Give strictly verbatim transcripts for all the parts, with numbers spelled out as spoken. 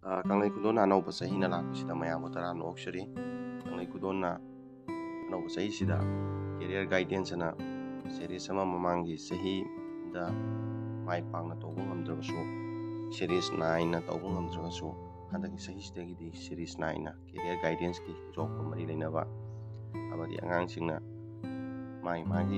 ꯀꯪꯂꯩ ꯈꯨꯗꯣꯟꯅ ꯑꯅꯧꯕ ꯆꯍꯤꯅ ꯂꯥꯛꯄꯁꯤꯗ ꯃꯌꯥꯝꯕꯨ ꯇꯔꯥꯝꯅ ꯑꯣꯛꯆꯔꯤ꯫ ꯀꯪꯂꯩ ꯈꯨꯗꯣꯟꯅ ꯑꯅꯧꯕ ꯆꯍꯤꯁꯤꯗ ꯀꯦꯔꯤꯌꯔ ꯒꯥꯏꯗꯦꯟꯁ ꯑꯅ ꯁꯦꯔꯤꯁ ꯑꯃ ꯃꯃꯥꯡꯒꯤ ꯆꯍꯤꯗ ꯃꯥꯏ ꯄꯥꯛꯅ ꯇꯧꯕ ꯉꯝꯗ꯭ꯔꯕꯁꯨ, ꯁꯦꯔꯤꯁ ꯅꯥꯏꯟꯅ ꯇꯧꯕ ꯉꯝꯗ꯭ꯔꯒꯁꯨ, ꯍꯟꯗꯛꯀꯤ ꯆꯍꯤꯁꯤꯗꯒꯤꯗꯤ ꯁꯦꯔꯤꯁ ꯅꯥꯏꯟꯅ ꯀꯦꯔꯤꯌꯔ ꯒꯥꯏꯗꯦꯟꯁꯀꯤ ꯖꯣꯕꯀ ꯃꯔꯤ ꯂꯩꯅꯕ ꯑꯃꯗꯤ ꯑꯉꯥꯡꯁꯤꯡꯅ ꯃꯥꯒꯤ ꯃꯥꯒꯤ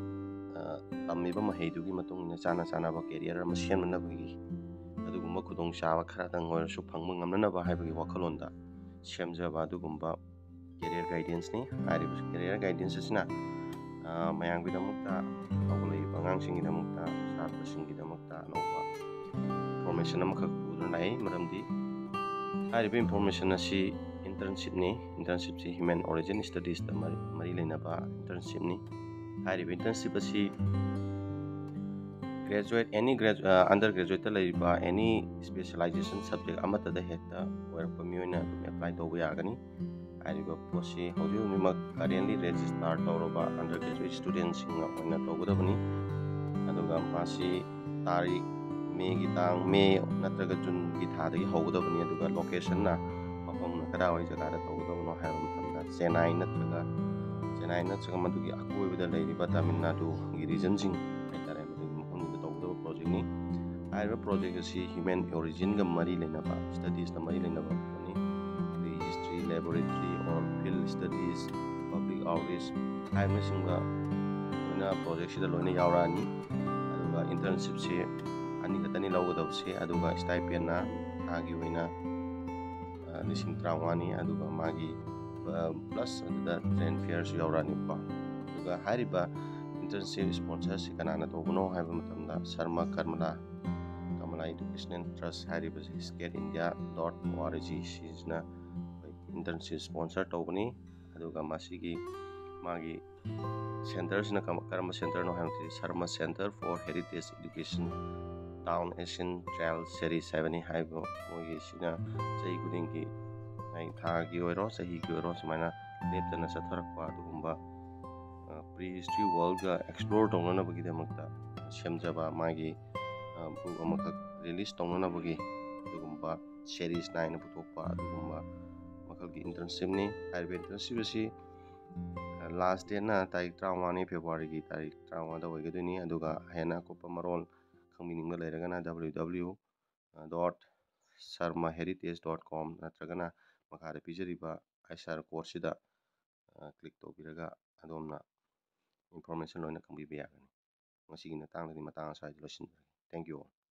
ꯇꯝꯃꯤꯕ ꯃꯍꯩꯗꯨꯒꯤ ꯃꯇꯨꯡ ꯏꯟꯅ ꯆꯥꯅ ꯆꯥꯅꯕ ꯀꯦꯔꯤꯌꯔ ꯑꯃ ꯁꯦꯝꯅꯅꯕꯒꯤ ꯑꯗꯨꯒꯨꯝꯕ ꯈꯨꯗꯣꯡꯆꯥꯕ ꯈꯔꯗꯪ ꯑꯣꯏꯔꯁꯨ ꯐꯪꯕ ꯉꯝꯅꯅꯕ ꯍꯥꯏꯕꯒꯤ ꯋꯥꯈꯜꯂꯣꯟꯗ ꯁꯦꯝꯖꯕ ꯑꯗꯨꯒꯨꯝꯕ ꯀꯦꯔꯤꯌꯔ ꯒꯥꯏꯗꯦꯟꯁꯅꯤ꯫ ꯍꯥꯏꯔꯤꯕ ꯀꯦꯔꯤꯌꯔ ꯒꯥꯏꯗꯦꯟꯁ ꯑꯁꯤꯅ ꯃꯌꯥꯝꯒꯤꯗꯃꯛꯇ ꯍꯧꯒꯠꯂꯛꯏꯕ ꯑꯉꯥꯡꯁꯤꯡꯒꯤꯗꯃꯛꯇ, ꯁꯥꯇ꯭ꯔꯁꯤꯡꯒꯤꯗꯃꯛꯇ ꯑꯅꯧꯕ ꯏꯟꯐꯣꯔꯃꯦꯁꯟ ꯑꯃꯈꯛ ꯄꯨꯗꯨꯅ ꯂꯥꯛꯏ꯫ ꯃꯔꯝꯗꯤ ꯍꯥꯏꯔꯤꯕ ꯏꯟꯐꯣꯔꯃꯦꯁꯟ ꯑꯁꯤ ꯏꯟꯇꯔꯟꯁꯤꯞꯅꯤ꯫ ꯏꯟꯇꯔꯟꯁꯤꯞꯁꯤ ꯍ꯭ꯌꯨꯃꯦꯟ ꯑꯣꯔꯤꯖꯤꯟ ꯁ꯭ꯇꯗꯤꯁꯇ ꯃꯔꯤ ꯂꯩꯅꯕ ꯏꯟꯇꯔꯟꯁꯤꯞꯅꯤ꯫ ꯍꯥꯏꯔꯤꯕ ꯏꯟꯇꯔꯟꯁꯤꯞ ꯑꯁꯤ ꯒ꯭ꯔꯦꯖꯨꯋꯦꯠ ꯑꯦꯅꯤ ꯑꯟꯗꯔ ꯒ꯭ꯔꯦꯖꯨꯋꯦꯠꯇ ꯂꯩꯔꯤꯕ ꯑꯦꯅꯤ ꯁ꯭ꯄꯦꯁꯦꯂꯥꯏꯖꯦꯁꯟ ꯁꯕꯖꯦꯛ ꯑꯃꯠꯇꯗ ꯍꯦꯛꯇ ꯑꯣꯏꯔꯛꯄ ꯃꯤꯑꯣꯏꯅ ꯑꯗꯨꯝ ꯑꯦꯄ꯭ꯂꯥꯏ ꯇꯧꯕ ꯌꯥꯒꯅꯤ꯫ ꯍꯥꯏꯔꯤꯕ ꯄꯣꯠꯁꯤ ꯍꯧꯖꯤꯛ ꯍꯧꯖꯤꯛꯃꯛ ꯀꯔꯦꯟꯂꯤ ꯔꯦꯖꯤꯁꯇꯥꯔ ꯇꯧꯔꯕ ꯑꯟꯗꯔ ꯒ꯭ꯔꯦꯖꯨꯋꯦꯠ ꯁ꯭ꯇꯨꯗꯦꯟꯁꯤꯡꯅ ꯑꯣꯏꯅ ꯇꯧꯒꯗꯕꯅꯤ꯫ ꯑꯗꯨꯒ ꯃꯁꯤ ꯇꯥꯔꯤꯛ ꯃꯦꯒꯤ ꯇꯥꯡ ꯃꯦ ꯅꯠꯇ꯭ꯔꯒ ꯖꯨꯟꯒꯤ ꯊꯥꯗꯒꯤ ꯍꯧꯒꯗꯕꯅꯤ꯫ ꯑꯗꯨꯒ ꯂꯣꯀꯦꯁꯟꯅ ꯃꯐꯝꯅ ꯀꯗꯥꯏꯋꯥꯏ ꯖꯒꯥꯗ ꯇꯧꯒꯗꯕꯅꯣ ꯍꯥꯏꯕ ꯃꯇꯝꯗ ꯆꯦꯟꯅꯥꯏ ꯅꯠꯇ꯭ꯔꯒ ꯆꯦꯟꯅꯥꯏ ꯅꯠꯇ꯭ꯔꯒ ꯃꯗꯨꯒꯤ ꯑꯀꯣꯏꯕꯗ ꯂꯩꯔꯤꯕ ꯇꯥꯃꯤꯜ ꯅꯥꯗꯨꯒꯤ ꯔꯤꯖꯟꯁꯤꯡ ꯍꯥꯏꯇꯥꯔꯦ, ꯃꯗꯨꯒꯤ ꯃꯐꯝꯗꯨꯗ ꯇꯧꯒꯗꯕ ꯄ꯭ꯔꯣꯖꯦꯛꯅꯤ꯫ ꯍꯥꯏꯔꯤꯕ ꯄ꯭ꯔꯣꯖꯦꯛ ꯑꯁꯤ ꯍ꯭ꯌꯨꯃꯦꯟ ꯑꯣꯔꯤꯖꯤꯟꯒ ꯃꯔꯤ ꯂꯩꯅꯕ, ꯁ꯭ꯇꯗꯤꯁꯅ ꯃꯔꯤ ꯂꯩꯅꯕ ꯄꯣꯠꯅꯤ꯫ Prehistory, laboratory or field studies, public outreach ꯍꯥꯏꯕꯅꯆꯤꯡꯕ ꯂꯣꯏꯅ ꯄ꯭ꯔꯣꯖꯦꯛꯁꯤꯗ ꯂꯣꯏꯅ ꯌꯥꯎꯔꯛꯑꯅꯤ꯫ ꯑꯗꯨꯒ ꯏꯟꯇꯔꯟꯁꯤꯞꯁꯤ ꯑꯅꯤꯈꯛꯇꯅꯤ ꯂꯧꯒꯗꯕꯁꯤ꯫ ꯑꯗꯨꯒ ꯁ꯭ꯇꯥꯏꯄꯦꯟꯅ ꯊꯥꯒꯤ ꯑꯣꯏꯅ ꯂꯤꯁꯤꯡ ꯇꯔꯥꯃꯉꯥꯅꯤ꯫ ꯑꯗꯨꯒ ꯃꯥꯒꯤ ꯄ꯭ꯂꯁ ꯑꯗꯨꯗ ꯇ꯭ꯔꯦꯟ ꯐꯤꯌꯔꯁꯨ ꯌꯥꯎꯔꯛꯑꯅꯤꯀꯣ꯫ ꯑꯗꯨꯒ ꯍꯥꯏꯔꯤꯕ ꯏꯟꯇꯔꯟꯁꯤꯞ ꯁ꯭ꯄꯣꯟꯁꯔꯁꯤ ꯀꯅꯥꯅ ꯇꯧꯕꯅꯣ ꯍꯥꯏꯕ ꯃꯇꯝꯗ ꯁꯔꯃ ꯀꯃꯂꯥ ꯀꯃꯂꯥ ꯏꯗꯨꯀꯦꯁꯅꯦꯜ ꯇ꯭ꯔꯁ ꯍꯥꯏꯔꯤꯕꯁꯤ ꯁ꯭ꯀꯦꯠ India dot O R G ꯁꯤꯁꯤꯅ ꯏꯟꯇꯔꯟꯁꯤꯞ ꯁ꯭ꯄꯣꯟꯁꯔ ꯇꯧꯕꯅꯤ꯫ ꯑꯗꯨꯒ ꯃꯁꯤꯒꯤ ꯃꯥꯒꯤ ꯁꯦꯟꯇꯔꯁꯤꯅ ꯀꯔꯝꯕ ꯁꯦꯟꯇꯔꯅꯣ ꯍꯥꯏꯕꯁꯤ Sharma centre for heritage education town Asian trail series ꯍꯥꯏꯕꯅꯤ꯫ ꯍꯥꯏꯕ ꯃꯣꯏꯒꯤꯁꯤꯅ ꯆꯍꯤ ꯈꯨꯗꯤꯡꯒꯤ ꯊꯥꯒꯤ ꯑꯣꯏꯔꯣ ꯆꯍꯤꯒꯤ ꯑꯣꯏꯔꯣ ꯁꯨꯃꯥꯏꯅ ꯂꯦꯞꯇꯅ ꯆꯠꯊꯔꯛꯄ ꯑꯗꯨꯒꯨꯝꯕ ꯄ꯭ꯔꯤ ꯍꯤꯁꯇ꯭ꯔꯤ ꯋꯥꯔꯜꯒ ꯑꯦꯛꯁꯄ꯭ꯂꯣꯔ ꯇꯧꯅꯅꯕꯒꯤꯗꯃꯛꯇ ꯁꯦꯝꯖꯕ ꯃꯥꯒꯤ ꯕꯨꯛ ꯑꯃꯈꯛ ꯔꯤꯂꯤꯁ ꯇꯧꯅꯅꯕꯒꯤ ꯑꯗꯨꯒꯨꯝꯕ ꯁꯦꯔꯤꯁ ꯅꯥꯏꯅ ꯄꯨꯊꯣꯛꯄ ꯑꯗꯨꯒꯨꯝꯕ ꯃꯈꯜꯒꯤ ꯏꯟꯇꯔꯟꯁꯤꯞꯅꯤ꯫ ꯍꯥꯏꯔꯤꯕ ꯏꯟꯇꯔꯟꯁꯤꯞ ꯑꯁꯤ ꯂꯥꯁ ꯗꯦꯠꯅ ꯇꯥꯔꯤꯛ ꯇꯔꯥꯃꯉꯥꯅꯤ ꯐꯦꯕ꯭ꯔꯨꯋꯥꯔꯤꯒꯤ ꯇꯥꯔꯤꯛ ꯇꯔꯥꯃꯉꯥꯗ ꯑꯣꯏꯒꯗꯣꯏꯅꯤ꯫ ꯑꯗꯨꯒ ꯍꯦꯟꯅ ꯑꯀꯨꯞꯄ ꯃꯔꯣꯜ ꯈꯪꯕꯤꯅꯤꯡꯕ ꯂꯩꯔꯒꯅ W W dot Sharma heritage dot com ꯅꯠꯇ꯭ꯔꯒꯅ ꯃꯈꯥꯗ ꯄꯤꯖꯔꯤꯕ ꯑꯥꯏ ꯑꯥꯔ ꯀꯣꯗꯁꯤꯗ ꯀ꯭ꯂꯤꯛ ꯇꯧꯕꯤꯔꯒ ꯑꯗꯣꯝꯅ ꯏꯟꯐꯣꯔꯃꯦꯁꯟ ꯂꯣꯏꯅ ꯈꯪꯕꯤꯕ ꯌꯥꯒꯅꯤ꯫ ꯃꯁꯤꯒꯤ ꯃꯇꯥꯡꯗꯗꯤ ꯃꯇꯥꯡ ꯑꯁ꯭ꯋꯥꯏꯗ ꯂꯣꯏꯁꯤꯟꯖꯔꯒꯦ꯫ Thank you all.